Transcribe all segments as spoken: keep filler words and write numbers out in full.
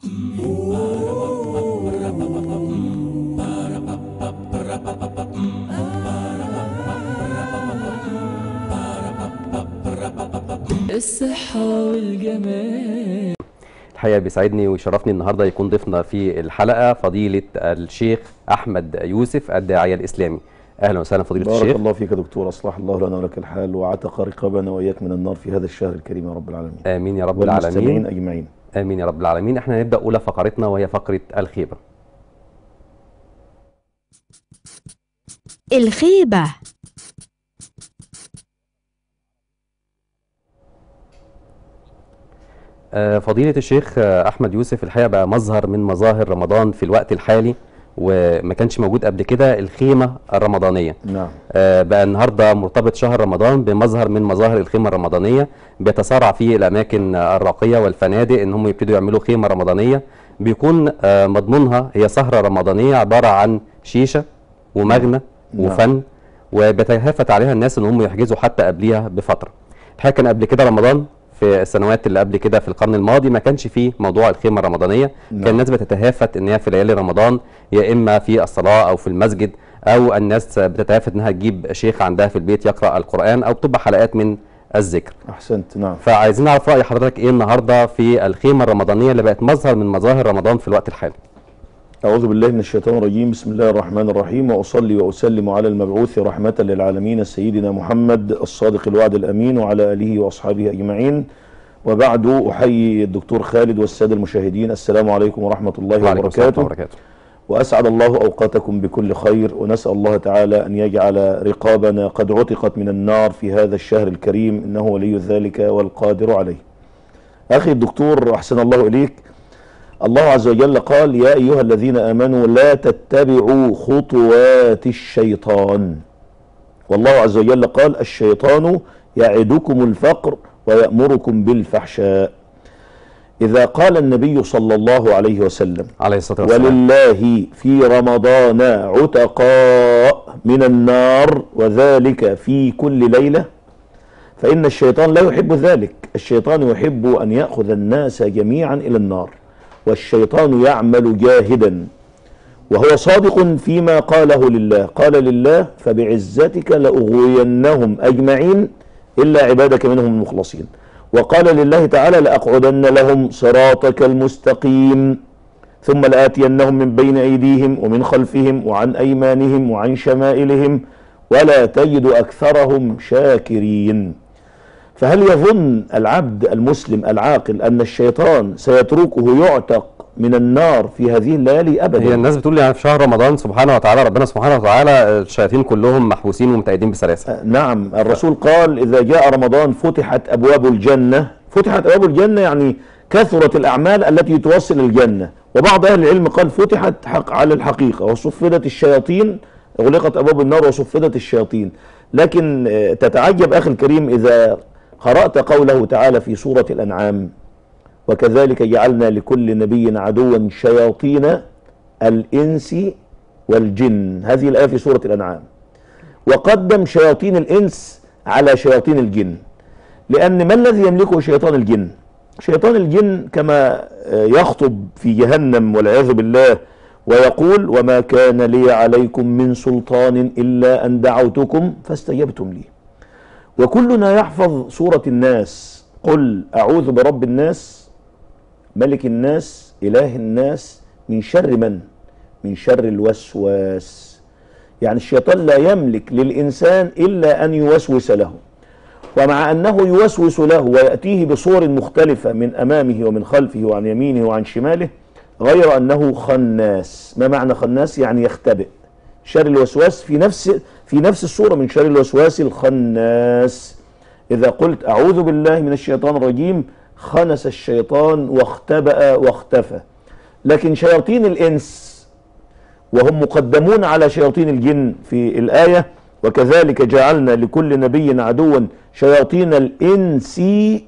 الصحة والجمال. الحقيقة بيسعدني ويشرفني النهاردة يكون ضيفنا في الحلقة فضيلة الشيخ أحمد يوسف الداعية الإسلامي. أهلا وسهلا فضيلة بارك الشيخ. بارك الله فيك يا دكتور، أصلح الله لنا ولك الحال وعتق رقابنا وإياك من النار في هذا الشهر الكريم يا رب العالمين. آمين يا رب والمستمعين العالمين. أجمعين. آمين يا رب العالمين. احنا هنبدأ أولى فقرتنا وهي فقرة الخيبة. الخيبة. فضيلة الشيخ أحمد يوسف، الحقيقة بقى مظهر من مظاهر رمضان في الوقت الحالي وما كانش موجود قبل كده، الخيمة الرمضانية. نعم. بقى النهاردة مرتبط شهر رمضان بمظهر من مظاهر الخيمة الرمضانية، بيتسارع فيه الأماكن الراقية والفنادق إن هم يبتدوا يعملوا خيمة رمضانية بيكون مضمونها هي سهرة رمضانية عبارة عن شيشة ومغنى وفن، وبيتهافت عليها الناس إن هم يحجزوا حتى قبليها بفترة. الحقيقة كان قبل كده رمضان في السنوات اللي قبل كده في القرن الماضي ما كانش فيه موضوع الخيمة الرمضانية. نعم. كان الناس بتتهافت ان هي في ليالي رمضان يا اما في الصلاة او في المسجد، او الناس بتتهافت انها تجيب شيخ عندها في البيت يقرأ القرآن او تبقى حلقات من الذكر. احسنت. نعم. فعايزين نعرف رأي حضرتك ايه النهارده في الخيمة الرمضانية اللي بقت مظهر من مظاهر رمضان في الوقت الحالي. أعوذ بالله من الشيطان الرجيم، بسم الله الرحمن الرحيم، وأصلي وأسلم على المبعوث رحمة للعالمين سيدنا محمد الصادق الوعد الأمين وعلى آله وأصحابه أجمعين، وبعد أحيي الدكتور خالد والسادة المشاهدين. السلام عليكم ورحمة الله وبركاته. وبركاته. وأسعد الله أوقاتكم بكل خير، ونسأل الله تعالى أن يجعل رقابنا قد عتقت من النار في هذا الشهر الكريم، إنه ولي ذلك والقادر عليه. أخي الدكتور أحسن الله إليك، الله عز وجل قال: يا أيها الذين آمنوا لا تتبعوا خطوات الشيطان. والله عز وجل قال: الشيطان يعدكم الفقر ويأمركم بالفحشاء. إذا قال النبي صلى الله عليه وسلم عليه الصلاة والسلام: ولله في رمضان عتقاء من النار وذلك في كل ليلة، فإن الشيطان لا يحب ذلك. الشيطان يحب أن يأخذ الناس جميعا إلى النار، والشيطان يعمل جاهدا وهو صادق فيما قاله لله. قال لله: فبعزتك لأغوينهم أجمعين إلا عبادك منهم المخلصين. وقال لله تعالى: لأقعدن لهم صراطك المستقيم ثم لآتينهم من بين أيديهم ومن خلفهم وعن أيمانهم وعن شمائلهم ولا تجد أكثرهم شاكرين. فهل يظن العبد المسلم العاقل أن الشيطان سيتركه يعتق من النار في هذه الليالي؟ أبدا. هي الناس بتقول يعني في شهر رمضان سبحانه وتعالى ربنا سبحانه وتعالى الشياطين كلهم محبوسين ومتقيدين بسلاسل. نعم، الرسول قال: إذا جاء رمضان فتحت أبواب الجنة. فتحت أبواب الجنة يعني كثرت الأعمال التي توصل الجنة. وبعض أهل العلم قال فتحت حق على الحقيقة، وصفدت الشياطين، أغلقت أبواب النار وصفدت الشياطين. لكن تتعجب أخي الكريم إذا قرأت قوله تعالى في سورة الأنعام: وكذلك جعلنا لكل نبي عدوا شياطين الإنس والجن. هذه الآية في سورة الأنعام، وقدم شياطين الإنس على شياطين الجن، لأن ما الذي يملكه شيطان الجن؟ شيطان الجن كما يخطب في جهنم والعياذ بالله ويقول: وما كان لي عليكم من سلطان إلا أن دعوتكم فاستجبتم لي. وكلنا يحفظ سورة الناس: قل أعوذ برب الناس ملك الناس إله الناس من شر من؟ من شر الوسواس. يعني الشيطان لا يملك للإنسان إلا أن يوسوس له، ومع أنه يوسوس له ويأتيه بصور مختلفة من أمامه ومن خلفه وعن يمينه وعن شماله، غير أنه خناس. ما معنى خناس؟ يعني يختبئ. شر الوسواس في نفس في نفس الصورة من شر الوسواس الخناس. إذا قلت أعوذ بالله من الشيطان الرجيم خنس الشيطان واختبأ واختفى. لكن شياطين الإنس وهم مقدمون على شياطين الجن في الآية: وكذلك جعلنا لكل نبي عدوا شياطين الإنس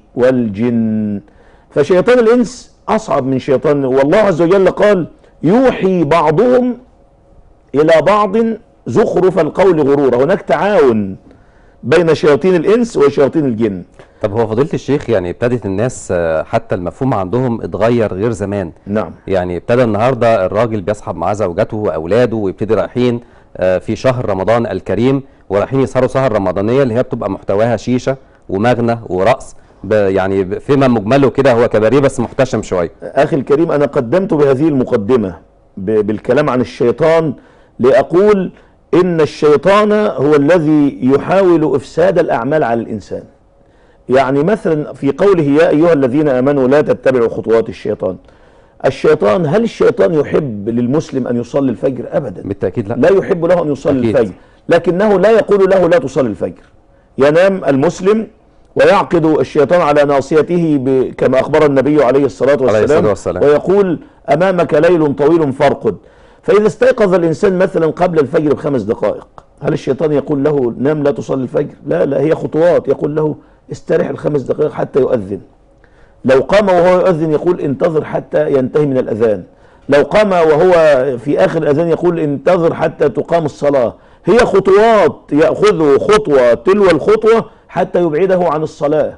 والجن. فشيطان الإنس أصعب من شيطان، والله عز وجل قال: يوحي بعضهم إلى بعض زخرف القول غرورا. هناك تعاون بين شياطين الإنس وشياطين الجن. طب هو فضيلة الشيخ يعني ابتدت الناس آه، حتى المفهوم عندهم اتغير غير زمان. نعم. يعني ابتدى النهارده الراجل بيصحب معاه زوجته واولاده ويبتدي رايحين آه، في شهر رمضان الكريم ورايحين يسهروا سهر رمضانيه اللي هي بتبقى محتواها شيشه ومغنى ورقص، ب- يعني ب- فيما مجمله كده هو كباريه بس محتشم شويه. أخي الكريم، أنا قدمت بهذه المقدمة ب- بالكلام عن الشيطان لأقول إن الشيطان هو الذي يحاول إفساد الأعمال على الإنسان. يعني مثلا في قوله يا أيها الذين آمنوا لا تتبعوا خطوات الشيطان، الشيطان، هل الشيطان يحب للمسلم أن يصلي الفجر؟ أبدا، بالتاكيد لا. لا يحب له أن يصلي أكيد. الفجر، لكنه لا يقول له لا تصلي الفجر. ينام المسلم ويعقد الشيطان على ناصيته ب- كما أخبر النبي عليه الصلاة عليه الصلاة والسلام، والسلام. ويقول أمامك ليل طويل فارقد. فإذا استيقظ الإنسان مثلا قبل الفجر بخمس دقائق، هل الشيطان يقول له نام لا تصلي الفجر؟ لا لا، هي خطوات، يقول له استرح الخمس دقائق حتى يؤذن. لو قام وهو يؤذن يقول انتظر حتى ينتهي من الأذان. لو قام وهو في آخر الأذان يقول انتظر حتى تقام الصلاة. هي خطوات، يأخذه خطوة تلو الخطوة حتى يبعده عن الصلاة.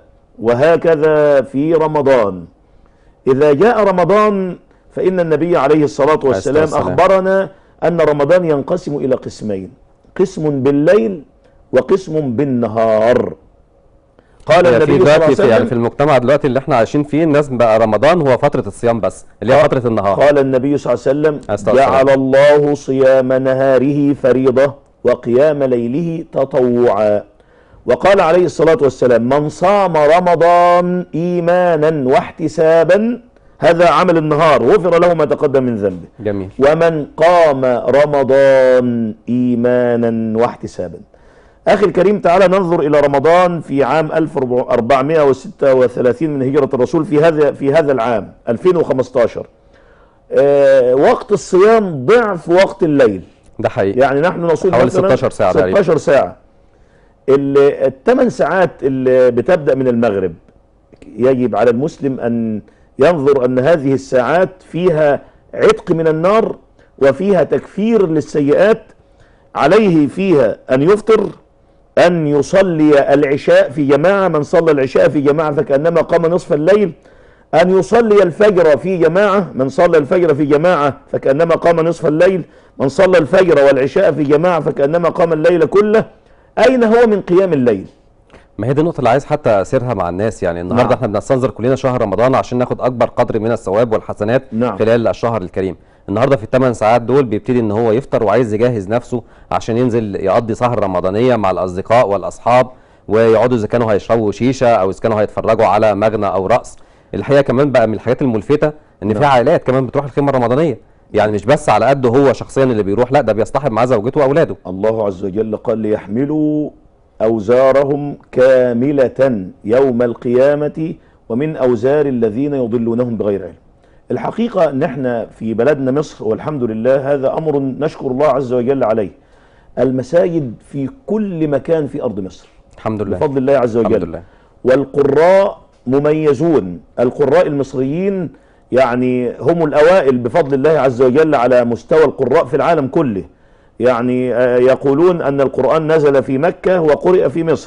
وهكذا في رمضان، إذا جاء رمضان فإن النبي عليه الصلاة والسلام والسلام. أخبرنا أن رمضان ينقسم إلى قسمين، قسم بالليل وقسم بالنهار. قال يعني النبي في صلى الله عليه دلوقتي في يعني وسلم، في المجتمع دلوقتي اللي احنا عايشين فيه الناس بقى رمضان هو فتره الصيام بس اللي هي فتره النهار. قال النبي صلى الله عليه وسلم أستغفر جعل الله صيام نهاره فريضة وقيام ليله تطوعا. وقال عليه الصلاة والسلام من صام رمضان إيمانا واحتسابا، هذا عمل النهار، غفر له ما تقدم من ذنبه. جميل. ومن قام رمضان إيمانا واحتسابا. أخي الكريم، تعالى ننظر إلى رمضان في عام ألف وأربعمائة وستة وثلاثين من هجرة الرسول، في هذا في هذا العام ألفين وخمسة عشر. آه وقت الصيام ضعف وقت الليل. ده حقيقي. يعني نحن نصوم حوالي مثلاً ستاشر ساعة تقريبا. ستاشر ساعة. ال- الثمان ساعات اللي بتبدأ من المغرب، يجب على المسلم أن ينظر أن هذه الساعات فيها عتق من النار وفيها تكفير للسيئات. عليه فيها أن يفطر، أن يصلي العشاء في جماعة، من صلى العشاء في جماعة فكأنما قام نصف الليل. أن يصلي الفجر في جماعة، من صلى الفجر في جماعة فكأنما قام نصف الليل. من صلى الفجر والعشاء في جماعة فكأنما قام الليل كله. أين هو من قيام الليل؟ ما هي دي النقطة اللي عايز حتى أسيرها مع الناس. يعني النهارده نعم. احنا بنستنظر كلنا شهر رمضان عشان ناخد أكبر قدر من الثواب والحسنات نعم. خلال الشهر الكريم. النهارده في الثمان ساعات دول بيبتدي إن هو يفطر وعايز يجهز نفسه عشان ينزل يقضي سهر رمضانية مع الأصدقاء والأصحاب، ويقعدوا إذا كانوا هيشربوا شيشة أو إذا كانوا هيتفرجوا على مغنى أو رقص. الحقيقة كمان بقى من الحاجات الملفتة إن في نعم. عائلات كمان بتروح الخيمة الرمضانية. يعني مش بس على قده هو شخصيا اللي بيروح، لا ده بيصطحب معاه زوجته وأولاده. الله عز وجل قال ليحملوا أوزارهم كاملة يوم القيامة ومن أوزار الذين يضلونهم بغير علم. الحقيقة أن احنا في بلدنا مصر والحمد لله، هذا أمر نشكر الله عز وجل عليه. المساجد في كل مكان في أرض مصر الحمد لله. بفضل الله عز وجل. الحمد لله. والقراء مميزون، القراء المصريين يعني هم الأوائل بفضل الله عز وجل على مستوى القراء في العالم كله. يعني آه، يقولون أن القرآن نزل في مكة وقرئ في مصر،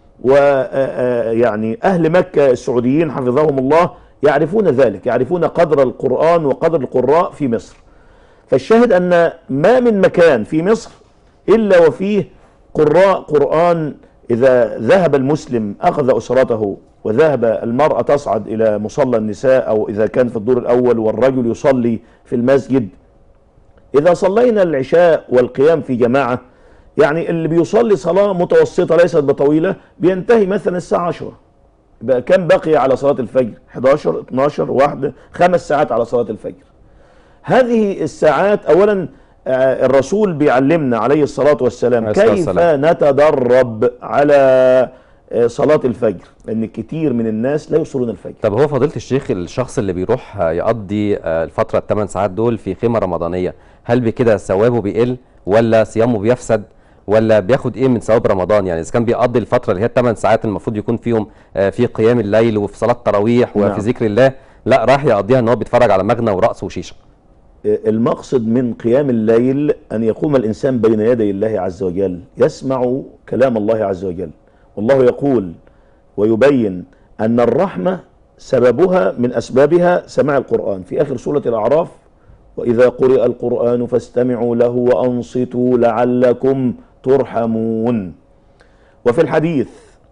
ويعني أهل مكة السعوديين حفظهم الله يعرفون ذلك، يعرفون قدر القرآن وقدر القراء في مصر. فالشاهد أن ما من مكان في مصر إلا وفيه قراء قرآن. إذا ذهب المسلم أخذ أسرته، وذهب المرأة تصعد إلى مصلى النساء، أو إذا كان في الدور الأول والرجل يصلي في المسجد. إذا صلينا العشاء والقيام في جماعة، يعني اللي بيصلي صلاة متوسطة ليست بطويلة بينتهي مثلا الساعة عشرة، بقى كم بقي على صلاة الفجر؟ حداشر اتناشر واحدة، خمس ساعات على صلاة الفجر. هذه الساعات أولا آه، الرسول بيعلمنا عليه الصلاة والسلام عليه الصلاة كيف والسلام. نتدرب على آه، صلاة الفجر، لأن كتير من الناس لا يصلون الفجر. طب هو فضيلة الشيخ الشخص اللي بيروح يقضي آه، الفترة الثمان ساعات دول في خيمة رمضانية، هل بكده ثوابه بيقل ولا صيامه بيفسد ولا بياخد ايه من ثواب رمضان؟ يعني اذا كان بيقضي الفترة اللي هي الثمان ساعات المفروض يكون فيهم آه، في قيام الليل وفي صلاة تراويح وفي نعم. ذكر الله، لا راح يقضيها ان هو بيتفرج على مغنى ورقص وشيشة. المقصد من قيام الليل أن يقوم الإنسان بين يدي الله عز وجل، يسمع كلام الله عز وجل، والله يقول ويبين أن الرحمة سببها من أسبابها سماع القرآن في آخر سورة الأعراف: وإذا قرئ القرآن فاستمعوا له وأنصتوا لعلكم ترحمون. وفي الحديث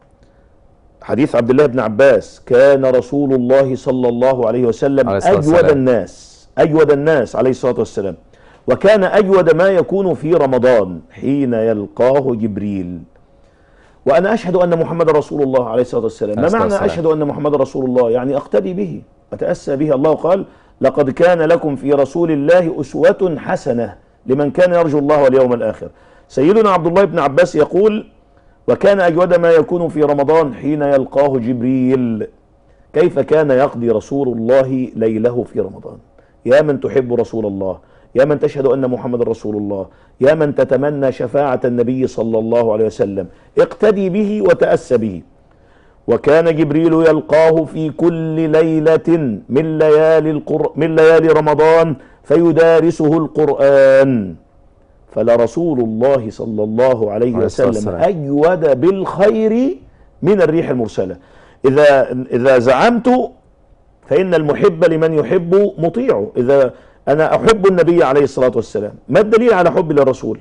حديث عبد الله بن عباس: كان رسول الله صلى الله عليه وسلم أجود الناس أجود الناس عليه الصلاة والسلام، وكان أجود ما يكون في رمضان حين يلقاه جبريل. وأنا أشهد أن محمد رسول الله عليه الصلاة والسلام. ما معنى أشهد أن محمد رسول الله؟ يعني أقتدي به وأتأسى به. الله قال: لقد كان لكم في رسول الله أسوة حسنة لمن كان يرجو الله واليوم الآخر. سيدنا عبد الله بن عباس يقول: وكان أجود ما يكون في رمضان حين يلقاه جبريل. كيف كان يقضي رسول الله ليله في رمضان؟ يا من تحب رسول الله، يا من تشهد أن محمد رسول الله، يا من تتمنى شفاعة النبي صلى الله عليه وسلم، اقتدي به وتأسى به. وكان جبريل يلقاه في كل ليلة من ليالي القر... من ليالي رمضان فيدارسه القرآن. فلرسول الله صلى الله عليه وسلم أجود بالخير من الريح المرسلة. إذا إذا زعمت فإن المحب لمن يحب مطيعه. إذا أنا أحب النبي عليه الصلاة والسلام، ما الدليل على حبي للرسول؟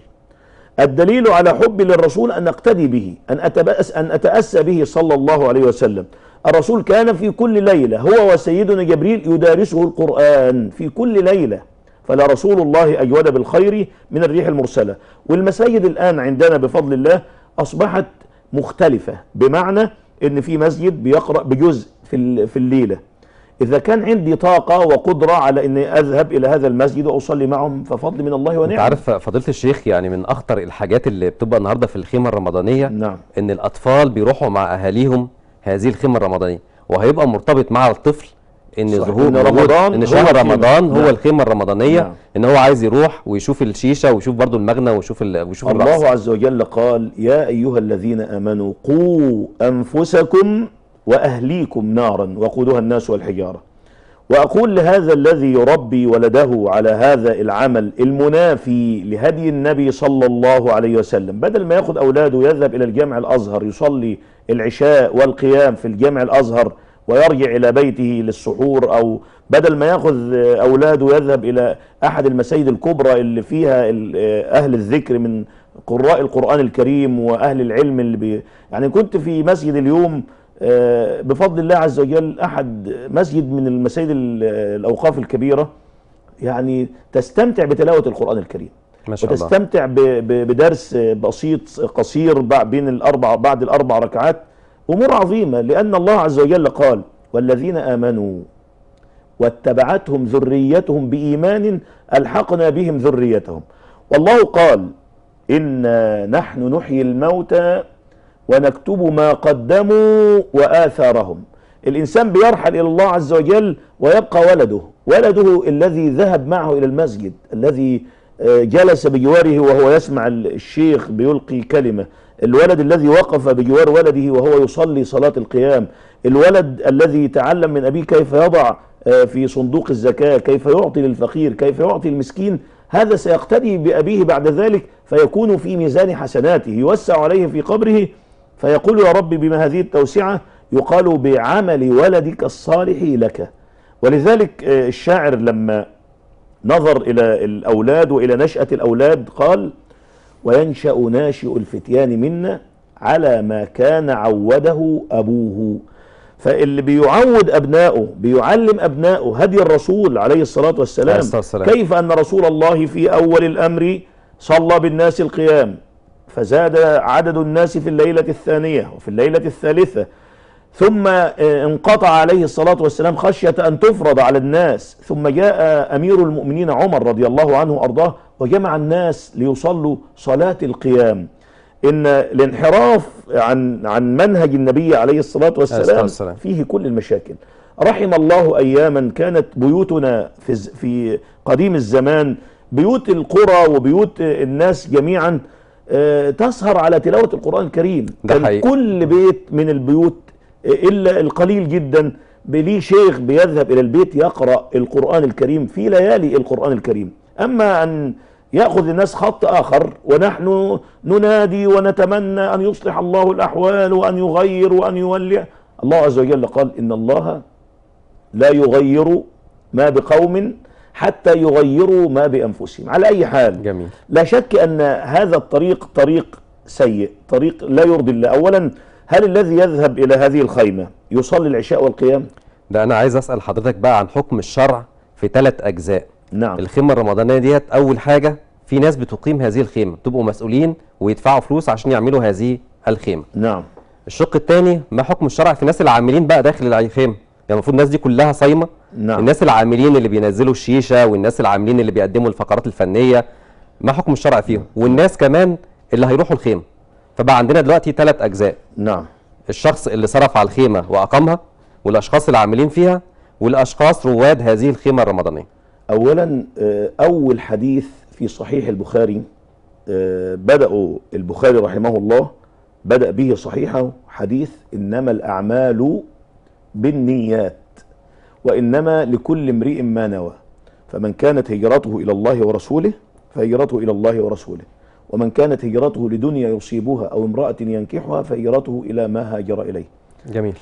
الدليل على حبي للرسول أن أقتدي به، أن أتبأس أن أتأسى به صلى الله عليه وسلم. الرسول كان في كل ليلة هو وسيدنا جبريل يدارسه القرآن في كل ليلة. فلرسول الله أجود بالخير من الريح المرسلة. والمساجد الآن عندنا بفضل الله أصبحت مختلفة، بمعنى أن في مسجد بيقرأ بجزء في في الليلة. إذا كان عندي طاقة وقدرة على أني أذهب إلى هذا المسجد وأصلي معهم ففضل من الله ونعم. أنت عارف فضيلة الشيخ، يعني من أخطر الحاجات اللي بتبقى النهاردة في الخيمة الرمضانية نعم. أن الأطفال بيروحوا مع أهاليهم هذه الخيمة الرمضانية، وهيبقى مرتبط مع الطفل ان ظهور إن رمضان ان شهر رمضان هو نعم. الخيمة الرمضانية. نعم. ان هو عايز يروح ويشوف الشيشة ويشوف برضو المغنى ويشوف ويشوف الله الرقص. عز وجل قال: يا أيها الذين آمنوا قوا أنفسكم وأهليكم نارا وقودها الناس والحجارة. وأقول لهذا الذي يربي ولده على هذا العمل المنافي لهدي النبي صلى الله عليه وسلم، بدل ما ياخد أولاده يذهب إلى الجامع الأزهر يصلي العشاء والقيام في الجامع الأزهر ويرجع إلى بيته للسحور، أو بدل ما ياخذ أولاده يذهب إلى أحد المساجد الكبرى اللي فيها أهل الذكر من قراء القرآن الكريم وأهل العلم اللي بي يعني كنت في مسجد اليوم بفضل الله عز وجل، أحد مسجد من المساجد الأوقاف الكبيرة، يعني تستمتع بتلاوة القرآن الكريم ما شاء الله، وتستمتع بدرس بسيط قصير بين الأربع بعد الأربع ركعات. أمور عظيمة، لأن الله عز وجل قال: والذين آمنوا واتبعتهم ذريتهم بإيمان ألحقنا بهم ذريتهم. والله قال: إنا نحن نحيي الموتى ونكتب ما قدموا وآثارهم. الإنسان بيرحل إلى الله عز وجل ويبقى ولده ولده الذي ذهب معه إلى المسجد، الذي جلس بجواره وهو يسمع الشيخ بيلقي كلمة، الولد الذي وقف بجوار ولده وهو يصلي صلاة القيام، الولد الذي تعلم من أبيه كيف يضع في صندوق الزكاة، كيف يعطي للفقير، كيف يعطي المسكين. هذا سيقتدي بأبيه بعد ذلك فيكون في ميزان حسناته، يوسع عليه في قبره فيقول: يا رب بما هذه التوسعة يقال بعمل ولدك الصالح لك. ولذلك الشاعر لما نظر إلى الأولاد وإلى نشأة الأولاد قال: وينشأ ناشئ الفتيان منا على ما كان عوده أبوه. فاللي بيعود أبنائه بيعلم أبنائه هدي الرسول عليه الصلاة والسلام. كيف أن رسول الله في أول الأمر صلى بالناس القيام، فزاد عدد الناس في الليلة الثانية وفي الليلة الثالثة، ثم انقطع عليه الصلاة والسلام خشية أن تفرض على الناس، ثم جاء أمير المؤمنين عمر رضي الله عنه وأرضاه وجمع الناس ليصلوا صلاة القيام. إن الانحراف عن عن منهج النبي عليه الصلاة والسلام فيه كل المشاكل. رحم الله أياما كانت بيوتنا في في قديم الزمان، بيوت القرى وبيوت الناس جميعا تسهر على تلاوة القرآن الكريم. كان كل بيت من البيوت إلا القليل جدا ليه شيخ بيذهب إلى البيت يقرأ القرآن الكريم في ليالي القرآن الكريم. أما أن يأخذ الناس خط آخر، ونحن ننادي ونتمنى أن يصلح الله الأحوال وأن يغير وأن يولي. الله عز وجل قال إن الله لا يغير ما بقوم حتى يغيروا ما بأنفسهم. على أي حال جميل. لا شك أن هذا الطريق طريق سيء، طريق لا يرضي الله. أولا، هل الذي يذهب إلى هذه الخيمة يصلي العشاء والقيام؟ ده أنا عايز أسأل حضرتك بقى عن حكم الشرع في ثلاث أجزاء. نعم. الخيمة الرمضانية ديت أول حاجة، في ناس بتقيم هذه الخيمة، بتبقوا مسؤولين ويدفعوا فلوس عشان يعملوا هذه الخيمة. نعم. الشق الثاني، ما حكم الشرع في الناس العاملين بقى داخل الخيمة؟ يعني المفروض الناس دي كلها صايمة. نعم. الناس العاملين اللي بينزلوا الشيشة، والناس العاملين اللي بيقدموا الفقرات الفنية، ما حكم الشرع فيهم؟ والناس كمان اللي هيروحوا الخيمة. فبقى عندنا دلوقتي ثلاث أجزاء. نعم. الشخص اللي صرف على الخيمة وأقامها، والأشخاص العاملين فيها، والأشخاص رواد هذه الخيمة الرمضانية. أولا، أول حديث في صحيح البخاري بدأوا البخاري رحمه الله بدأ به صحيحه حديث إنما الأعمال بالنيات وإنما لكل امرئ ما نوى، فمن كانت هجرته إلى الله ورسوله فهجرته إلى الله ورسوله، ومن كانت هجرته لدنيا يصيبها أو امرأة ينكحها فهجرته إلى ما هاجر إليه. جميل.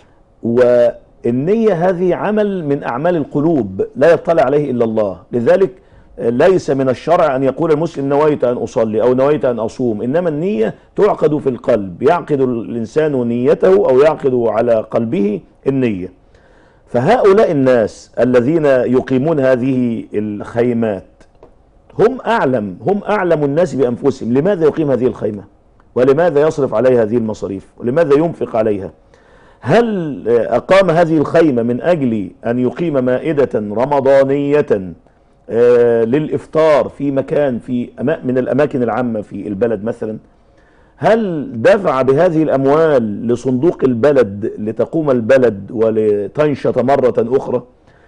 والنية هذه عمل من أعمال القلوب لا يطلع عليه إلا الله، لذلك ليس من الشرع أن يقول المسلم نويت أن أصلي أو نويت أن أصوم، إنما النية تعقد في القلب، يعقد الإنسان نيته أو يعقد على قلبه النية. فهؤلاء الناس الذين يقيمون هذه الخيمات هم أعلم هم أعلم الناس بأنفسهم. لماذا يقيم هذه الخيمة؟ ولماذا يصرف عليها هذه المصاريف؟ ولماذا ينفق عليها؟ هل أقام هذه الخيمة من أجل أن يقيم مائدة رمضانية للإفطار في مكان في من الأماكن العامة في البلد مثلا؟ هل دفع بهذه الأموال لصندوق البلد لتقوم البلد ولتنشط مرة أخرى؟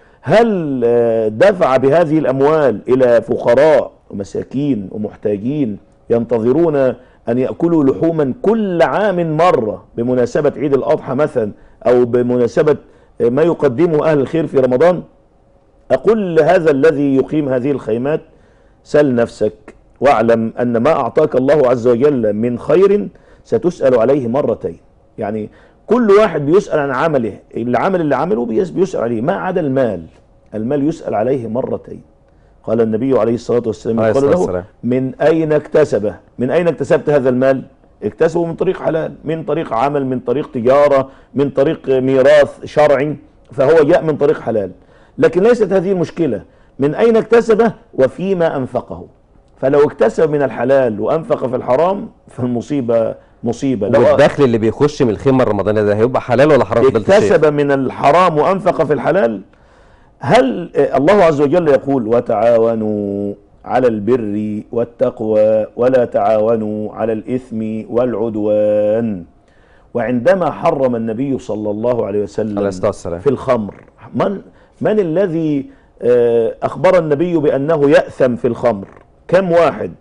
هل دفع بهذه الأموال إلى فقراء ومساكين ومحتاجين ينتظرون أن يأكلوا لحوما كل عام مرة بمناسبة عيد الأضحى مثلا أو بمناسبة ما يقدمه أهل الخير في رمضان؟ أقول هذا الذي يقيم هذه الخيمات سل نفسك واعلم أن ما أعطاك الله عز وجل من خير ستسأل عليه مرتين. يعني كل واحد بيسأل عن عمله، العمل اللي عمله بيسأل عليه، ما عدا المال. المال يسأل عليه مرتين. قال النبي عليه الصلاة والسلام قال له من أين اكتسبه؟ من أين اكتسبت هذا المال؟ اكتسبه من طريق حلال، من طريق عمل، من طريق تجارة، من طريق ميراث شرعي، فهو جاء من طريق حلال. لكن ليست هذه المشكلة، من أين اكتسبه وفيما أنفقه. فلو اكتسب من الحلال وأنفق في الحرام فالمصيبة مصيبة. لو والدخل اللي بيخش من الخيمة الرمضانية ده هيبقى حلال ولا حرام؟ اكتسب من الحرام وأنفق في الحلال. هل الله عز وجل يقول وتعاونوا على البر والتقوى ولا تعاونوا على الإثم والعدوان؟ وعندما حرم النبي صلى الله عليه وسلم في الخمر، من من الذي أخبر النبي بأنه يأثم في الخمر؟ كم واحد؟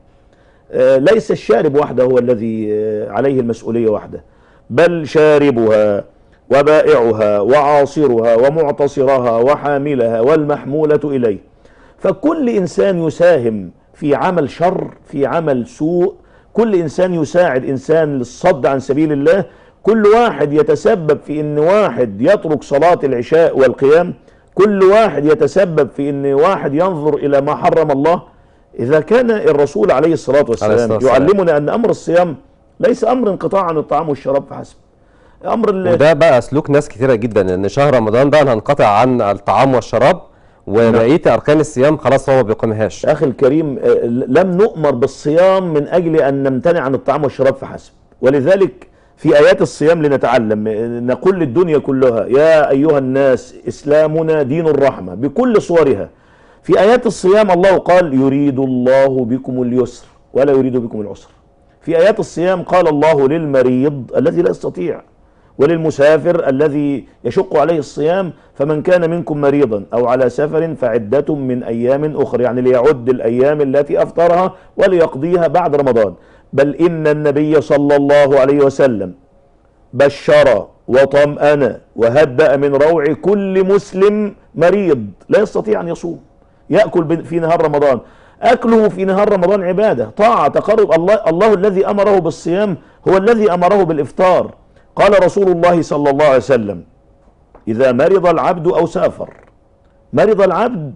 ليس الشارب وحده هو الذي عليه المسؤولية وحده، بل شاربها وبائعها وعاصرها ومعتصرها وحاملها والمحمولة إليه. فكل إنسان يساهم في عمل شر، في عمل سوء، كل إنسان يساعد إنسان للصد عن سبيل الله، كل واحد يتسبب في أن واحد يترك صلاة العشاء والقيام، كل واحد يتسبب في أن واحد ينظر إلى ما حرم الله. إذا كان الرسول عليه الصلاة والسلام يعلمنا أن أمر الصيام ليس أمر انقطاع عن الطعام والشراب فحسب، أمر وده بقى سلوك ناس كثيرة جدا، أن شهر رمضان ده هننقطع عن الطعام والشراب وبقية أركان الصيام خلاص هو ما بيقيمهاش. أخي الكريم، لم نؤمر بالصيام من أجل أن نمتنع عن الطعام والشراب فحسب، ولذلك في آيات الصيام لنتعلم، نقول للدنيا كلها يا أيها الناس إسلامنا دين الرحمة بكل صورها. في آيات الصيام الله قال يريد الله بكم اليسر ولا يريد بكم العسر. في آيات الصيام قال الله للمريض الذي لا يستطيع وللمسافر الذي يشق عليه الصيام فمن كان منكم مريضا أو على سفر فعدة من أيام أخرى، يعني ليعد الأيام التي أفطرها وليقضيها بعد رمضان. بل إن النبي صلى الله عليه وسلم بشر وطمأن وهدأ من روع كل مسلم مريض لا يستطيع أن يصوم، يأكل في نهار رمضان. أكله في نهار رمضان عبادة طاعة تقرب. الله, الله الذي أمره بالصيام هو الذي أمره بالإفطار. قال رسول الله صلى الله عليه وسلم: إذا مرض العبد أو سافر. مرض العبد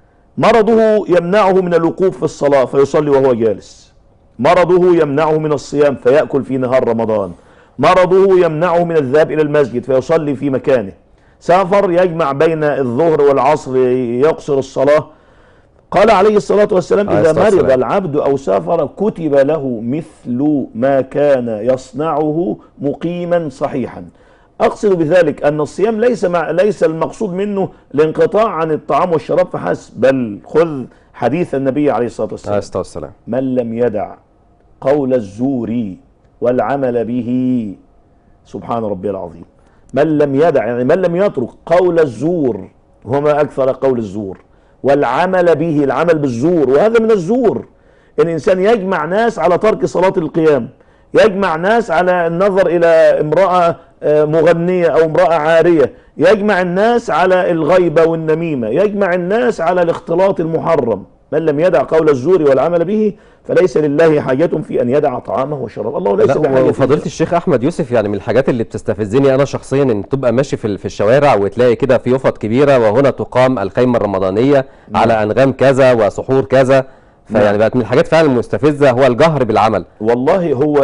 مرضه يمنعه من الوقوف في الصلاة فيصلي وهو جالس، مرضه يمنعه من الصيام فيأكل في نهار رمضان، مرضه يمنعه من الذهاب إلى المسجد فيصلي في مكانه، سافر يجمع بين الظهر والعصر يقصر الصلاة. قال عليه الصلاة والسلام: إذا مرض العبد أو سافر كتب له مثل ما كان يصنعه مقيما صحيحا. أقصد بذلك أن الصيام ليس مع ليس المقصود منه الانقطاع عن الطعام والشراب فحسب، بل خذ حديث النبي عليه الصلاة والسلام: من لم يدع قول الزور والعمل به، سبحان ربي العظيم، من لم يدع يعني من لم يترك قول الزور، وما أكثر قول الزور، والعمل به، العمل بالزور، وهذا من الزور. إن إنسان يجمع ناس على ترك صلاة القيام، يجمع ناس على النظر إلى امرأة مغنية أو امرأة عارية، يجمع الناس على الغيبة والنميمة، يجمع الناس على الاختلاط المحرم. من لم يدع قول الزور والعمل به فليس لله حاجة في أن يدع طعامه وشرابه. الله ليس بحاجة. وفضيلة الشيخ أحمد يوسف، يعني من الحاجات اللي بتستفزني أنا شخصيا إن تبقى ماشي في في الشوارع وتلاقي كده في يفط كبيرة وهنا تقام الخيمة الرمضانية م. على أنغام كذا وسحور كذا، فيعني بقت من الحاجات فعلا المستفزة هو الجهر بالعمل. والله هو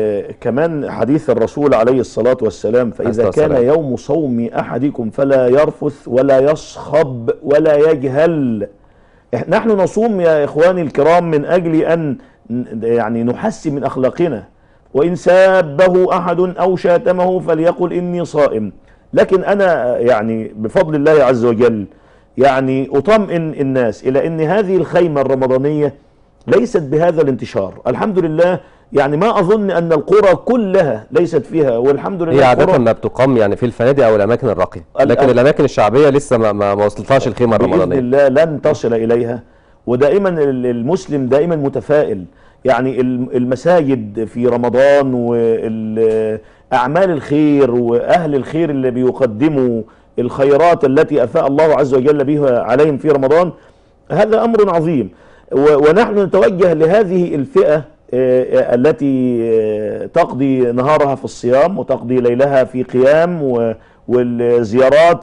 كمان حديث الرسول عليه الصلاة والسلام: فإذا كان يوم صوم أحدكم فلا يرفث ولا يصخب ولا يجهل. نحن نصوم يا إخواني الكرام من أجل أن يعني نحسن من أخلاقنا، وإن سابه أحد أو شاتمه فليقل إني صائم. لكن أنا يعني بفضل الله عز وجل يعني أطمئن الناس إلى أن هذه الخيمة الرمضانية ليست بهذا الانتشار. الحمد لله، يعني ما أظن أن القرى كلها ليست فيها، والحمد لله. هي عادة ما بتقام يعني في الفنادق أو الأماكن الراقية، لكن الأماكن الشعبية لسه ما, ما وصلتهاش الخيمة الرمضانية. بإذن الله لن تصل إليها، ودائما المسلم دائما متفائل. يعني المساجد في رمضان وأعمال الخير وأهل الخير اللي بيقدموا الخيرات التي أفاء الله عز وجل بها عليهم في رمضان، هذا أمر عظيم. ونحن نتوجه لهذه الفئة التي تقضي نهارها في الصيام وتقضي ليلها في قيام والزيارات.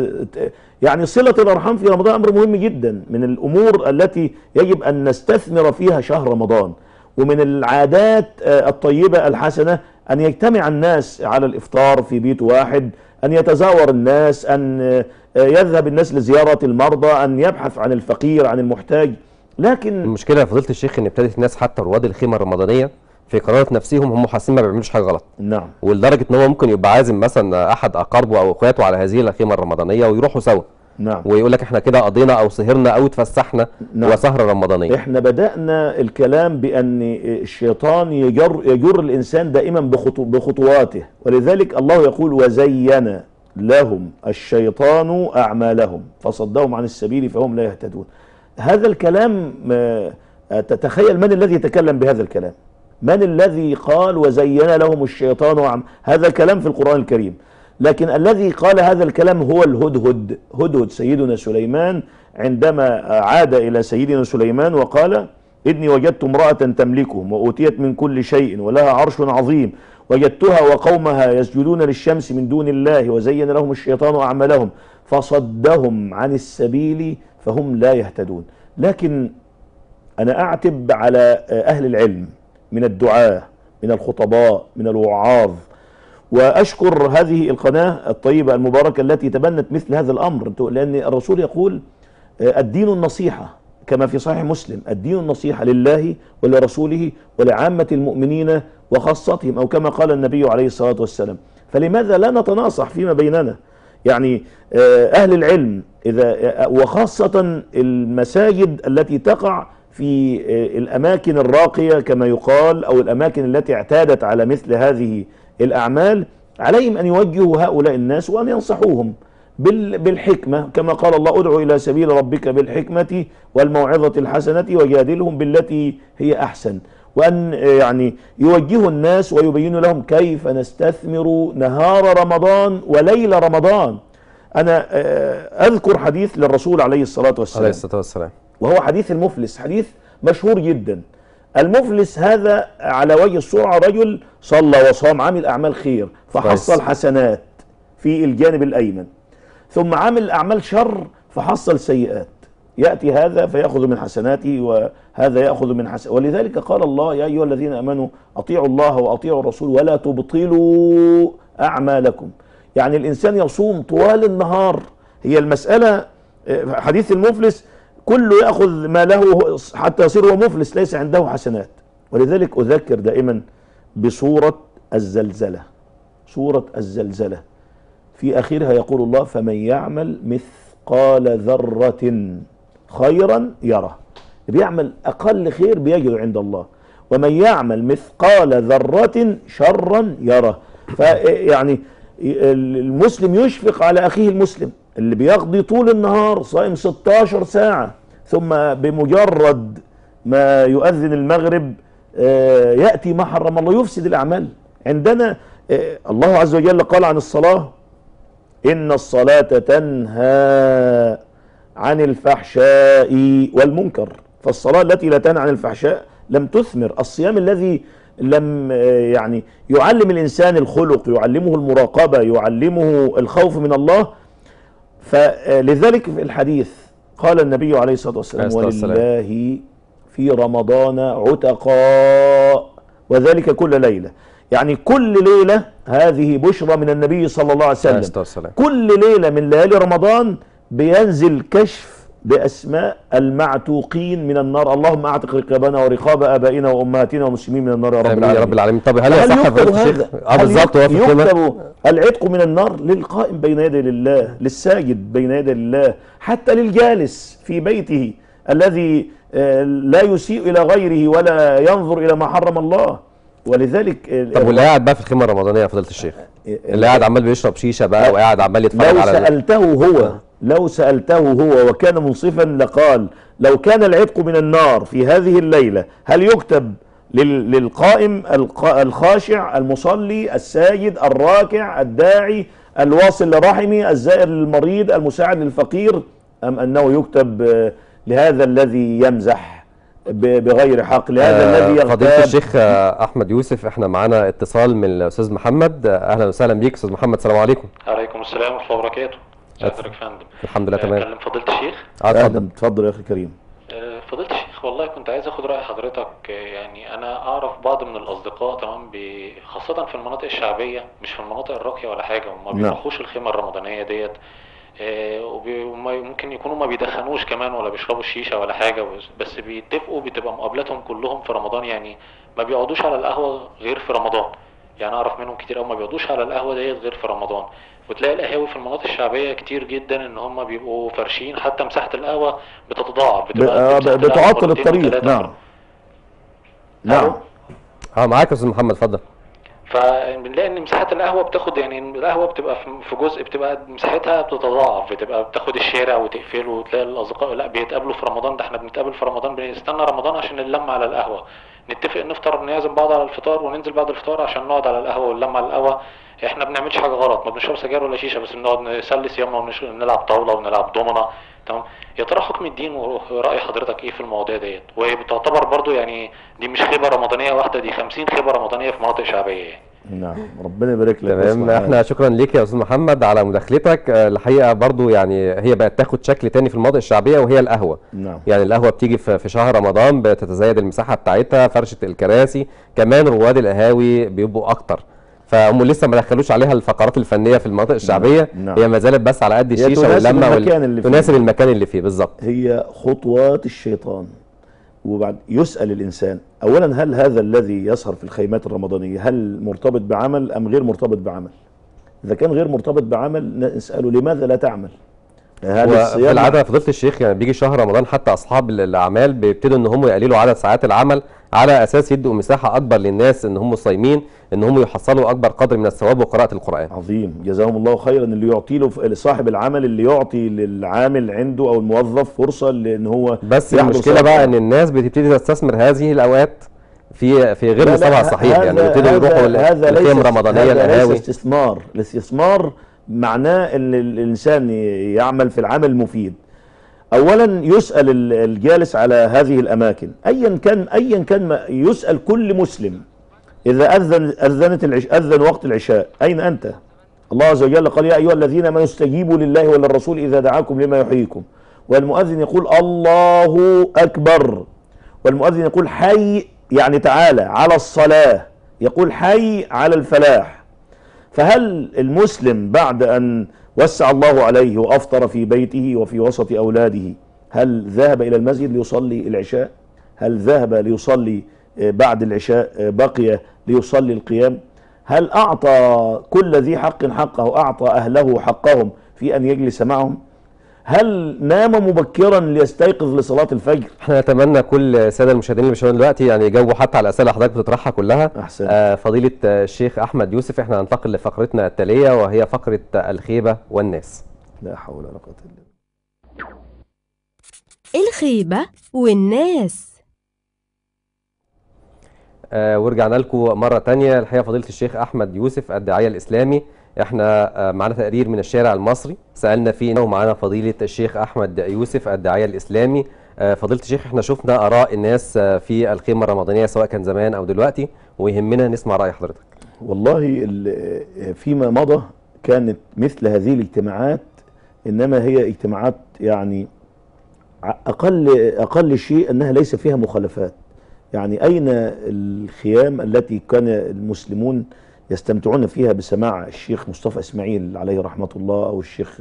يعني صلة الأرحام في رمضان أمر مهم جدا، من الأمور التي يجب أن نستثمر فيها شهر رمضان. ومن العادات الطيبة الحسنة أن يجتمع الناس على الإفطار في بيت واحد، أن يتزاور الناس، أن يذهب الناس لزيارة المرضى، أن يبحث عن الفقير عن المحتاج. لكن المشكلة يا فضيلة الشيخ إن ابتدت الناس حتى رواد الخيمة الرمضانية في قرارة نفسهم هم حاسين ما بيعملوش حاجة غلط. نعم. ولدرجة إن هو ممكن يبقى عازم مثلا أحد أقاربه أو إخواته على هذه الخيمة الرمضانية ويروحوا سوا. نعم. ويقول لك إحنا كده قضينا أو سهرنا أو اتفسحنا. نعم. وسهرة رمضانية. إحنا بدأنا الكلام بأن الشيطان يجر يجر الإنسان دائما بخطو بخطواته، ولذلك الله يقول: وزين لهم الشيطان أعمالهم فصدهم عن السبيل فهم لا يهتدون. هذا الكلام، تتخيل من الذي يتكلم بهذا الكلام؟ من الذي قال وزين لهم الشيطان أعمالهم؟ هذا كلام في القرآن الكريم. لكن الذي قال هذا الكلام هو الهدهد. هدهد سيدنا سليمان عندما عاد إلى سيدنا سليمان وقال: إني وجدت امرأة تملكهم وأوتيت من كل شيء ولها عرش عظيم، وجدتها وقومها يسجدون للشمس من دون الله وزين لهم الشيطان أعمالهم فصدهم عن السبيل فهم لا يهتدون. لكن أنا أعتب على أهل العلم من الدعاة، من الخطباء، من الوعاظ، وأشكر هذه القناة الطيبة المباركة التي تبنت مثل هذا الأمر، لأن الرسول يقول: الدين النصيحة، كما في صحيح مسلم: الدين النصيحة لله ولرسوله ولعامة المؤمنين وخاصتهم، أو كما قال النبي عليه الصلاة والسلام. فلماذا لا نتناصح فيما بيننا؟ يعني أهل العلم إذا وخاصة المساجد التي تقع في الأماكن الراقية كما يقال، أو الأماكن التي اعتادت على مثل هذه الأعمال، عليهم أن يوجهوا هؤلاء الناس وأن ينصحوهم بالحكمة، كما قال الله: ادعو إلى سبيل ربك بالحكمة والموعظة الحسنة وجادلهم بالتي هي أحسن. وأن يعني يوجهوا الناس ويبينوا لهم كيف نستثمر نهار رمضان وليل رمضان. أنا أذكر حديث للرسول عليه الصلاة والسلام، عليه الصلاة والسلام، وهو حديث المفلس، حديث مشهور جدا. المفلس هذا على وجه السرعة رجل صلى وصام، عامل أعمال خير فحصل حسنات في الجانب الأيمن، ثم عامل أعمال شر فحصل سيئات. يأتي هذا فيأخذ من حسناته وهذا يأخذ من حسناته. ولذلك قال الله: يا أيها الذين آمنوا أطيعوا الله وأطيعوا الرسول ولا تبطلوا أعمالكم. يعني الإنسان يصوم طوال النهار، هي المسألة حديث المفلس كله يأخذ ما له حتى يصير هو مفلس ليس عنده حسنات. ولذلك أذكر دائما بسورة الزلزلة. سورة الزلزلة في آخرها يقول الله: فمن يعمل مثقال ذرة خيرا يره. بيعمل أقل خير بيجد عند الله. ومن يعمل مثقال ذرة شرا يره. فيعني المسلم يشفق على أخيه المسلم اللي بيقضي طول النهار صائم ستاشر ساعة، ثم بمجرد ما يؤذن المغرب يأتي ما حرم الله، يفسد الأعمال. عندنا الله عز وجل قال عن الصلاة: إن الصلاة تنهى عن الفحشاء والمنكر. فالصلاة التي لا تنهى عن الفحشاء لم تثمر. الصيام الذي لم يعني يعلم الإنسان الخلق، يعلمه المراقبة، يعلمه الخوف من الله. فلذلك في الحديث قال النبي عليه الصلاة والسلام: ولله في رمضان عتقاء وذلك كل ليلة. يعني كل ليلة هذه بشرى من النبي صلى الله عليه وسلم. كل ليلة من ليالي رمضان بينزل كشف بأسماء المعتوقين من النار. اللهم اعتق رقابنا ورقاب آبائنا وأمهاتنا والمسلمين من النار يا رب العالمين. يا رب العالمين. طب هل هل يصح يكتب هذا؟ اه بالظبط. يكتب العتق من النار للقائم بين يدي الله، للساجد بين يدي الله، حتى للجالس في بيته الذي لا يسيء إلى غيره ولا ينظر إلى ما حرم الله. ولذلك طب واللي قاعد بقى في الخيمة الرمضانية يا فضيلة الشيخ، اللي قاعد عمال بيشرب شيشة بقى وقاعد عمال يتفرج لو على سألته هو لو سألته هو وكان منصفا لقال: لو كان العتق من النار في هذه الليلة هل يكتب للقائم الخاشع المصلي الساجد الراكع الداعي الواصل لرحمه الزائر للمريض المساعد للفقير، أم أنه يكتب لهذا الذي يمزح بغير حق، لهذا آه الذي يغتاب؟ فضيلة الشيخ أحمد يوسف، احنا معانا اتصال من الأستاذ محمد. أهلا وسهلا بيك أستاذ محمد. السلام عليكم. عليكم السلام ورحمة الله وبركاته. حضرتك يا فندم. الحمد لله تمام. أكلم فضيلة الشيخ؟ اه اتفضل. اتفضل يا أخي الكريم. فضيلة الشيخ، والله كنت عايز اخد رأي حضرتك. يعني انا اعرف بعض من الاصدقاء تمام، خاصة في المناطق الشعبية مش في المناطق الراقية ولا حاجة، وما بيروحوش الخيمة الرمضانية ديت، وممكن يكونوا ما بيدخنوش كمان ولا بيشربوا الشيشة ولا حاجة، بس بيتفقوا بتبقى مقابلاتهم كلهم في رمضان. يعني ما بيقعدوش على القهوة غير في رمضان. يعني اعرف منهم كتير قوي ما بيقعدوش على القهوة ديت غير في رمضان. وتلاقي القهاوي في المناطق الشعبيه كتير جدا ان هم بيبقوا فرشين، حتى مساحه القهوه بتتضاعف، بتبقى بتعطل الطريق. نعم نعم اه معاك يا استاذ محمد اتفضل. فبنلاقي ان مساحه القهوه بتاخد، يعني القهوه بتبقى في جزء بتبقى مساحتها بتتضاعف، بتبقى بتاخد الشارع وتقفله، وتلاقي الاصدقاء لا بيتقابلوا في رمضان. ده احنا بنتقابل في رمضان، بنستنى رمضان عشان نلم على القهوه، نتفق نفطر نعزم بعض على الفطار وننزل بعد الفطار عشان نقعد على القهوه ونلم على القهوه. احنا ما بنعملش حاجه غلط، ما بنشرب سجاير ولا شيشه، بس بنقعد نسلي صيامنا ونلعب طاوله ونلعب دومنه. تمام. يا ترى حكم الدين ورأي حضرتك ايه في المواضيع ديت؟ وهي بتعتبر برضو يعني دي مش خيبه رمضانيه واحده، دي خمسين خيبه رمضانيه في مناطق شعبيه يعني. نعم ربنا يبارك لك. تمام. احنا شكرا ليك يا استاذ محمد على مداخلتك. الحقيقه برضو يعني هي بقت تاخد شكل تاني في المناطق الشعبيه وهي القهوه. نعم. يعني القهوه بتيجي في شهر رمضان بتتزايد المساحه بتاعتها، فرشه الكراسي، كمان رواد القهاوي بيبقوا اكتر، فهم لسه ما دخلوش عليها الفقرات الفنيه في المناطق الشعبيه. نعم. هي ما زالت بس على قد الشيشه واللمه وال... تناسب المكان اللي فيه بالظبط. هي خطوات الشيطان. وبعد يسأل الإنسان أولا: هل هذا الذي يسهر في الخيمات الرمضانية هل مرتبط بعمل أم غير مرتبط بعمل؟ إذا كان غير مرتبط بعمل نسأله: لماذا لا تعمل؟ في العادة فضيلة الشيخ يعني بيجي شهر رمضان حتى أصحاب الأعمال بيبتدوا إن هم يقللوا عدد ساعات العمل على أساس يدوا مساحة أكبر للناس إن هم صايمين، إن هم يحصلوا أكبر قدر من الثواب وقراءة القرآن. عظيم، جزاهم الله خيرا. اللي يعطي له صاحب العمل، اللي يعطي للعامل عنده أو الموظف فرصة لأن هو بس المشكلة بقى إن الناس بتبتدي تستثمر هذه الأوقات في في غير نصابها الصحيح. يعني يبتدوا يروحوا الخيم الرمضانية القهاوي. ليس استثمار. الاستثمار معناه ان الانسان يعمل في العمل المفيد. اولا يسال ال- الجالس على هذه الاماكن ايا كان ايا كان ما يسال كل مسلم اذا اذن اذنت العش اذن وقت العشاء اين انت؟ الله عز وجل قال يا ايها الذين امنوا استجيبوا لله وللرسول اذا دعاكم لما يحييكم، والمؤذن يقول الله اكبر، والمؤذن يقول حي يعني تعالى على الصلاه، يقول حي على الفلاح. فهل المسلم بعد أن وسع الله عليه وأفطر في بيته وفي وسط أولاده هل ذهب إلى المسجد ليصلي العشاء؟ هل ذهب ليصلي بعد العشاء بقي ليصلي القيام؟ هل أعطى كل ذي حق حقه، أعطى أهله حقهم في أن يجلس معهم؟ هل نام مبكرا ليستيقظ لصلاة الفجر؟ احنا نتمنى كل الساده المشاهدين اللي بيشاهدونا دلوقتي يعني يجاوبوا حتى على الاسئله اللي حضرتك بتطرحها كلها. أحسن. آه فضيله الشيخ احمد يوسف، احنا هننتقل لفقرتنا التاليه وهي فقره الخيبه والناس. لا حول ولا قوة إلا بالله. الخيبة والناس. آه ورجعنا لكم مرة تانية. الحقيقة فضيلة الشيخ أحمد يوسف الداعية الإسلامي، احنا آه معنا تقرير من الشارع المصري سألنا فيه، ومعنا فضيلة الشيخ أحمد يوسف الداعية الإسلامي. آه فضيلة الشيخ، احنا شفنا آراء الناس آه في الخيمة الرمضانية سواء كان زمان أو دلوقتي، ويهمنا نسمع رأي حضرتك. والله ال- فيما مضى كانت مثل هذه الاجتماعات إنما هي اجتماعات يعني أقل أقل شيء أنها ليس فيها مخالفات. يعني أين الخيام التي كان المسلمون يستمتعون فيها بسماع الشيخ مصطفى إسماعيل عليه رحمة الله أو الشيخ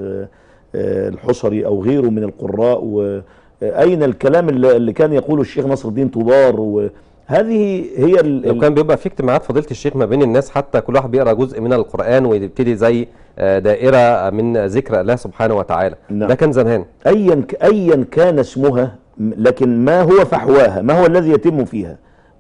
الحصري أو غيره من القراء؟ وأين الكلام اللي كان يقوله الشيخ نصر الدين طوبار؟ وهذه هي لو كان بيبقى في اجتماعات فضيلة الشيخ ما بين الناس، حتى كل واحد بيقرأ جزء من القرآن ويبتدي زي دائرة من ذكر الله سبحانه وتعالى. نعم. ده كان زمان. أيا أيا كان اسمها، لكن ما هو فحواها، ما هو الذي يتم فيها.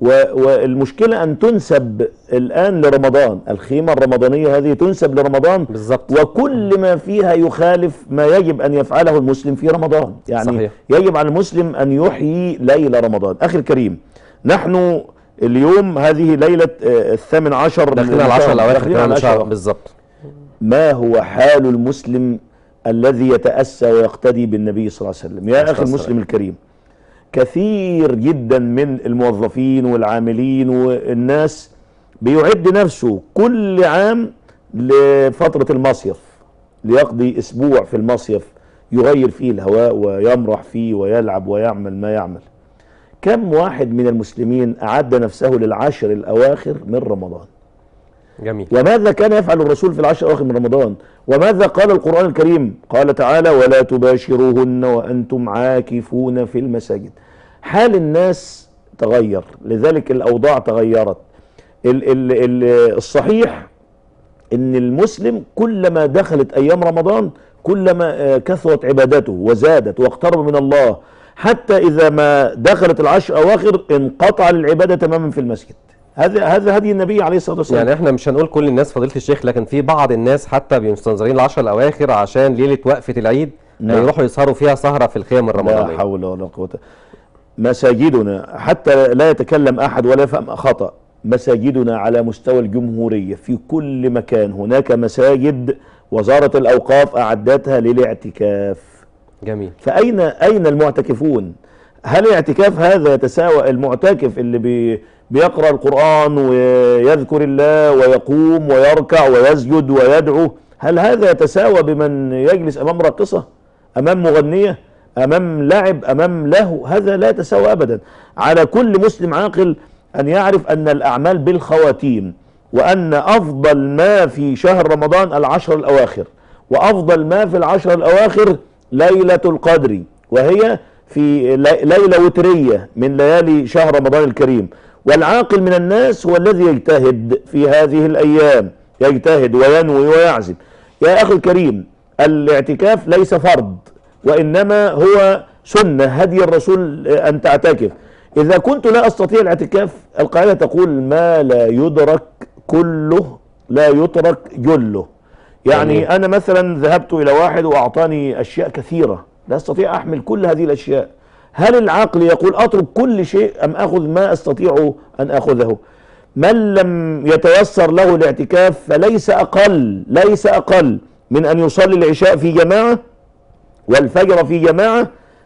والمشكلة أن تنسب الآن لرمضان، الخيمة الرمضانية هذه تنسب لرمضان بالظبط، وكل ما فيها يخالف ما يجب أن يفعله المسلم في رمضان. يعني صحيح. يجب على المسلم أن يحيي ليلة رمضان. أخي الكريم، نحن اليوم هذه ليلة الثامن عشر، داخلين على العشر الأواخر بالظبط. ما هو حال المسلم الذي يتأسى ويقتدي بالنبي صلى الله عليه وسلم؟ يا أخي المسلم الكريم، كثير جدا من الموظفين والعاملين والناس بيعد نفسه كل عام لفترة المصيف، ليقضي أسبوع في المصيف يغير فيه الهواء ويمرح فيه ويلعب ويعمل ما يعمل. كم واحد من المسلمين أعد نفسه للعشر الأواخر من رمضان؟ جميل. وماذا كان يفعل الرسول في العشر الأواخر من رمضان؟ وماذا قال القرآن الكريم؟ قال تعالى: ولا تباشروهن وأنتم عاكفون في المساجد. حال الناس تغير، لذلك الأوضاع تغيرت. ال ال ال الصحيح أن المسلم كلما دخلت أيام رمضان كلما كثرت عبادته وزادت واقترب من الله، حتى إذا ما دخلت العشر الأواخر انقطع العبادة تماما في المسجد. هذا هذا هدي النبي عليه الصلاه والسلام. يعني احنا مش هنقول كل الناس فضيله الشيخ، لكن في بعض الناس حتى بيستنظرين العشر الاواخر عشان ليله وقفه العيد نعم. يروحوا يسهروا فيها سهره في الخيام الرمضانيه. لا حول ولا قوه. مساجدنا حتى لا يتكلم احد ولا يفهم خطا، مساجدنا على مستوى الجمهوريه في كل مكان هناك مساجد وزاره الاوقاف اعدتها للاعتكاف. جميل. فاين اين المعتكفون؟ هل الاعتكاف هذا يتساوى المعتكف اللي بي بيقرأ القرآن ويذكر الله ويقوم ويركع ويسجد ويدعو، هل هذا يتساوى بمن يجلس أمام راقصة، أمام مغنية، أمام لاعب، أمام لهو؟ هذا لا يتساوى أبدا. على كل مسلم عاقل أن يعرف أن الأعمال بالخواتيم، وأن أفضل ما في شهر رمضان العشر الأواخر، وأفضل ما في العشر الأواخر ليلة القدر، وهي في ليلة وترية من ليالي شهر رمضان الكريم. والعاقل من الناس هو الذي يجتهد في هذه الأيام، يجتهد وينوي ويعزم. يا أخي الكريم، الاعتكاف ليس فرض، وإنما هو سنة هدي الرسول أن تعتكف. إذا كنت لا أستطيع الاعتكاف، القاعدة تقول ما لا يدرك كله لا يترك جله. يعني جميل. أنا مثلا ذهبت إلى واحد وأعطاني أشياء كثيرة، لا أستطيع أحمل كل هذه الأشياء. هل العقل يقول أترك كل شيء أم أخذ ما أستطيع أن أخذه؟ من لم يتيسر له الاعتكاف فليس أقل ليس أقل من أن يصلي العشاء في جماعة والفجر في جماعة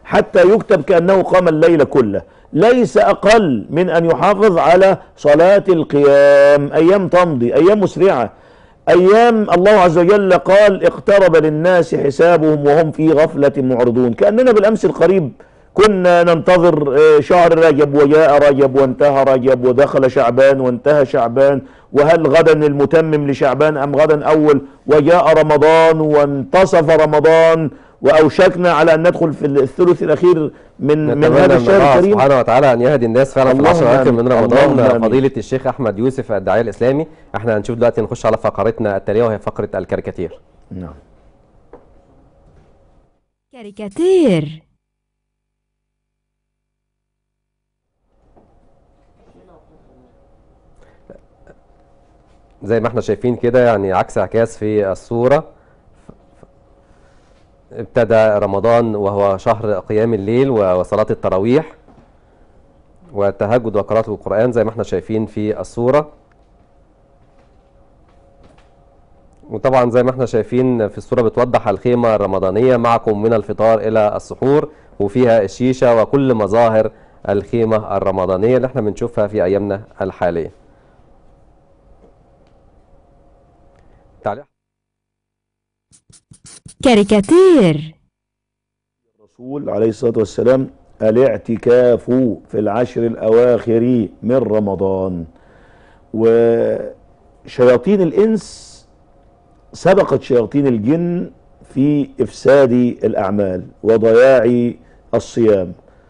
حتى يكتب كأنه قام الليل كله. ليس أقل من أن يحافظ على صلاة القيام. أيام تمضي، أيام مسرعة، أيام الله عز وجل قال اقترب للناس حسابهم وهم في غفلة معرضون. كأننا بالأمس القريب كنا ننتظر شهر رجب، وجاء رجب وانتهى رجب، ودخل شعبان وانتهى شعبان، وهل غدا المتمم لشعبان أم غدا أول، وجاء رمضان وانتصف رمضان، وأوشكنا على أن ندخل في الثلث الأخير من من هذا الشهر الكريم. سبحانه وتعالى أن يهدي الناس فعلا في العشر الأواخر من رمضان. فضيلة الشيخ أحمد يوسف الداعية الإسلامي، احنا هنشوف دلوقتي نخش على فقرتنا التالية وهي فقرة الكاريكاتير. نعم. كاريكاتير. زي ما احنا شايفين كده، يعني عكس اعكاس في الصورة. ابتدى رمضان وهو شهر قيام الليل وصلاة التراويح والتهجد وقراءة القرآن زي ما احنا شايفين في الصورة. وطبعا زي ما احنا شايفين في الصورة بتوضح الخيمة الرمضانية معكم من الفطار إلى السحور، وفيها الشيشة وكل مظاهر الخيمة الرمضانية اللي احنا بنشوفها في أيامنا الحالية. تعليق كاريكاتير. الرسول عليه الصلاة والسلام الاعتكاف في العشر الأواخر من رمضان. وشياطين الإنس سبقت شياطين الجن في إفساد الأعمال وضياع الصيام.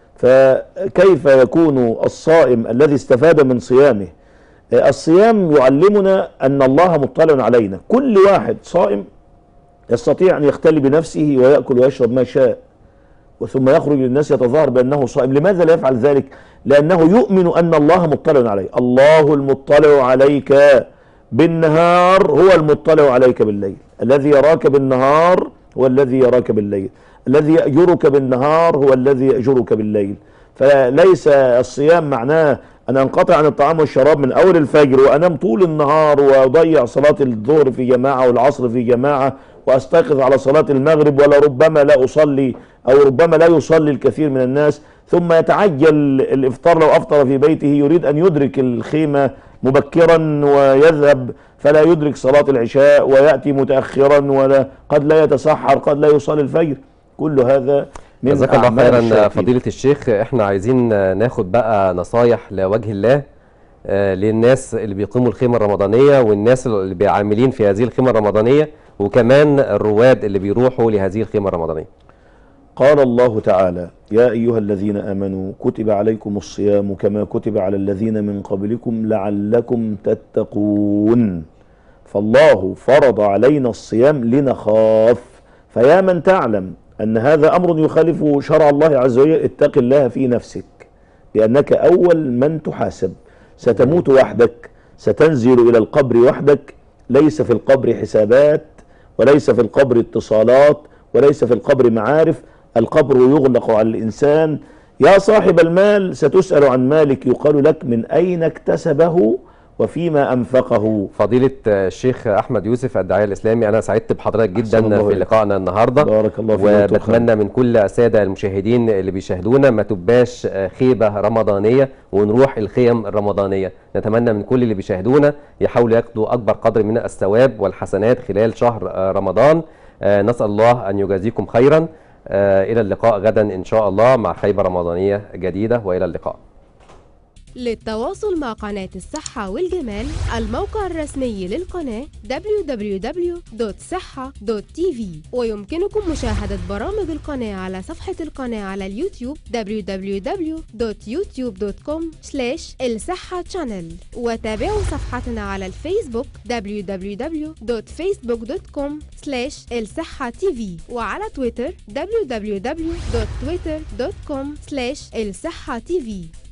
فكيف يكون الصائم الذي استفاد من صيامه؟ الصيام يعلمنا أن الله مطلع علينا. كل واحد صائم يستطيع أن يختلي بنفسه ويأكل ويشرب ما شاء، وثم يخرج للناس يتظاهر بأنه صائم. لماذا لا يفعل ذلك؟ لأنه يؤمن أن الله مطلع عليه. الله المطلع عليك بالنهار هو المطلع عليك بالليل. الذي يراك بالنهار هو الذي يراك بالليل. الذي يأجرك بالنهار هو الذي يأجرك بالليل. فليس الصيام معناه أن أنقطع عن الطعام والشراب من أول الفجر وأنام طول النهار وأضيع صلاة الظهر في جماعة والعصر في جماعة وأستيقظ على صلاة المغرب ولا ربما لا أصلي أو ربما لا يصلي الكثير من الناس، ثم يتعجل الإفطار لو أفطر في بيته، يريد أن يدرك الخيمة مبكرا ويذهب فلا يدرك صلاة العشاء ويأتي متأخرا ولا قد لا يتسحر قد لا يصلي الفجر. كل هذا من جزاك الله أعمال خيرا الشاكين. فضيلة الشيخ. احنا عايزين ناخد بقى نصايح لوجه الله آه، للناس اللي بيقيموا الخيمة الرمضانية والناس اللي بيعاملين في هذه الخيمة الرمضانية، وكمان الرواد اللي بيروحوا لهذه الخيمة الرمضانية. قال الله تعالى: يا أيها الذين آمنوا كتب عليكم الصيام كما كتب على الذين من قبلكم لعلكم تتقون. فالله فرض علينا الصيام لنخاف. فيا من تعلم أن هذا أمر يخالف شرع الله عز وجل، اتق الله في نفسك، لأنك أول من تحاسب. ستموت وحدك، ستنزل إلى القبر وحدك. ليس في القبر حسابات، وليس في القبر اتصالات، وليس في القبر معارف. القبر يغلق على الإنسان. يا صاحب المال ستسأل عن مالك، يقال لك من أين اكتسبه وفيما أنفقه. فضيلة الشيخ أحمد يوسف الداعية الإسلامي، أنا سعدت بحضرتك جدا في لقائنا النهاردة. بارك الله فيك. وبتمنى من كل السادة المشاهدين اللي بيشاهدونا ما تبقاش خيبة رمضانية ونروح الخيم الرمضانية. نتمنى من كل اللي بيشاهدونا يحاولوا ياخدوا أكبر قدر من الثواب والحسنات خلال شهر رمضان. نسأل الله أن يجازيكم خيرا. إلى اللقاء غدا إن شاء الله مع خيبة رمضانية جديدة، وإلى اللقاء. للتواصل مع قناة الصحة والجمال، الموقع الرسمي للقناة دبليو دبليو دبليو دوت صحة دوت تي في، ويمكنكم مشاهدة برامج القناة على صفحة القناة على اليوتيوب دبليو دبليو دبليو دوت يوتيوب دوت كوم سلاش الصحة تشانل، وتابعوا صفحتنا على الفيسبوك دبليو دبليو دبليو دوت فيسبوك دوت كوم سلاش الصحة تي في، وعلى تويتر دبليو دبليو دبليو دوت تويتر دوت كوم سلاش الصحة تي في.